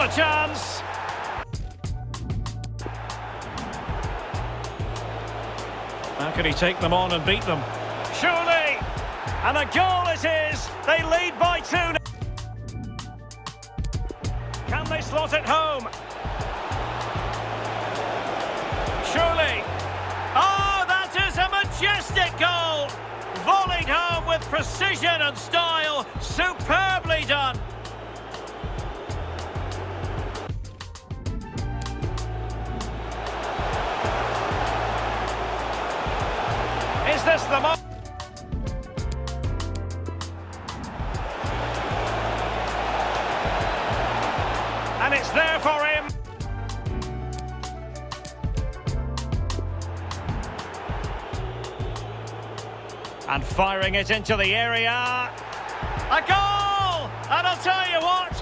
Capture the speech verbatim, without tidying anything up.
chance. How can he take them on and beat them? Surely! And a goal it is! They lead by two. Can they slot it home? Surely! Oh, that is a majestic goal! Volleyed home with precision and style. Superbly done. Is this the moment? And it's there for him. And firing it into the area. A goal! And I'll tell you what,